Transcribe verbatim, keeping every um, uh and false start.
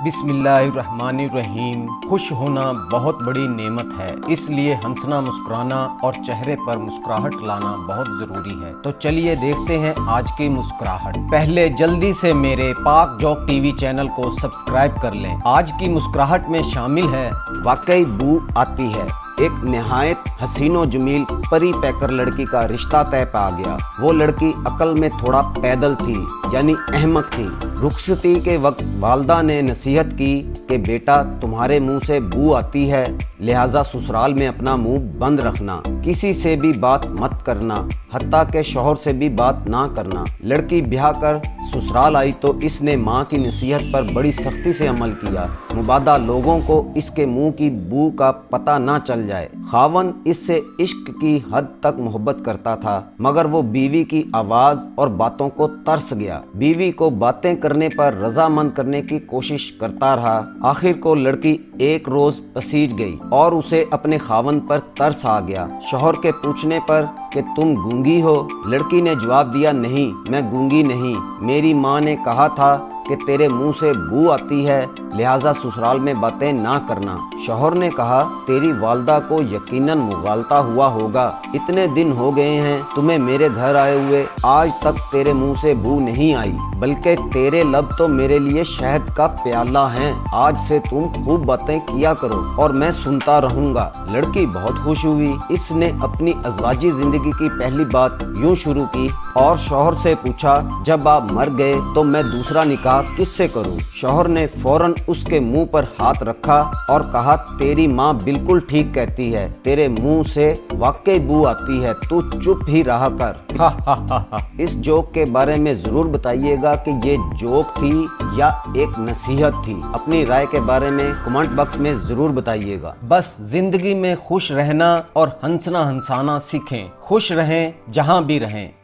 बिस्मिल्लाहिर्रहमानिर्रहीम। खुश होना बहुत बड़ी नेमत है, इसलिए हंसना, मुस्कुराना और चेहरे पर मुस्कुराहट लाना बहुत ज़रूरी है। तो चलिए देखते हैं आज की मुस्कुराहट। पहले जल्दी से मेरे पाक जोक टीवी चैनल को सब्सक्राइब कर लें। आज की मुस्कुराहट में शामिल है, वाकई बू आती है। एक निहायत हसीनो जमील परी पैकर लड़की का रिश्ता तय पा गया। वो लड़की अकल में थोड़ा पैदल थी, यानी अहमक थी। रुखसती के वक्त वालदा ने नसीहत की कि बेटा, तुम्हारे मुंह से बू आती है, लिहाजा ससुराल में अपना मुंह बंद रखना, किसी से भी बात मत करना, हत्ता के शौहर से भी बात ना करना। लड़की ब्याह कर ससुराल आई तो इसने माँ की नसीहत पर बड़ी सख्ती से अमल किया। मुबादा लोगों को इसके मुंह की बू का पता ना चल जाए। खावन इससे इश्क की हद तक मोहब्बत करता था, मगर वो बीवी की आवाज़ और बातों को तरस गया। बीवी को बातें करने पर रजामंद करने की कोशिश करता रहा। आखिर को लड़की एक रोज पसीज गई और उसे अपने खावन पर तरस आ गया। शौहर के पूछने पर कि तुम गूंगी हो, लड़की ने जवाब दिया, नहीं, मैं गूंगी नहीं, मेरी माँ ने कहा था कि तेरे मुंह से बू आती है, लिहाजा ससुराल में बातें ना करना। शौहर ने कहा, तेरी वालदा को यकीनन मुगालता हुआ होगा, इतने दिन हो गए हैं तुम्हें मेरे घर आए हुए, आज तक तेरे मुंह से बू नहीं आई, बल्कि तेरे लब तो मेरे लिए शहद का प्याला हैं। आज से तुम खूब बातें किया करो और मैं सुनता रहूंगा। लड़की बहुत खुश हुई। इसने अपनी अज़वाजी जिंदगी की पहली बात यूं शुरू की और शौहर से पूछा, जब आप मर गए तो मैं दूसरा निकाह किससे करूं? शौहर ने फौरन उसके मुंह पर हाथ रखा और कहा, तेरी माँ बिल्कुल ठीक कहती है, तेरे मुंह से वाकई बू आती है, तू चुप ही रहा कर। हा हा हा हा। इस जोक के बारे में जरूर बताइएगा कि ये जोक थी या एक नसीहत थी। अपनी राय के बारे में कमेंट बॉक्स में जरूर बताइएगा। बस जिंदगी में खुश रहना और हंसना हंसाना सीखें। खुश रहें जहां भी रहें।